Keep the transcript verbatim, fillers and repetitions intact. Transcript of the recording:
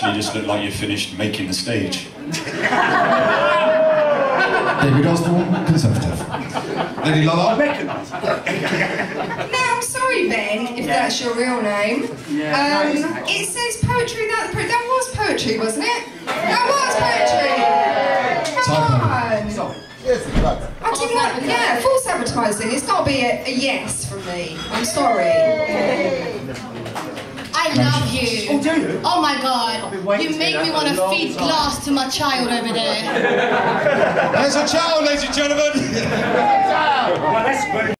you just look like you're finished making the stage. David Osborne, Conservative. Lady Lola? Recognise. No, I'm sorry, Ben, if Yeah. that's your real name. Yeah, um, no, it's- it says poetry. That that was poetry, wasn't it? That was poetry. Come on. Sorry. Yes, it's right. I didn't want. Yeah, false advertising. It's got to be a, a yes from me. I'm sorry. I love you. Oh, do you? Oh my I've God. been waiting You to make do me that want for a to long feed time. glass to my child over there. There's a child, ladies and gentlemen! Well, that's good.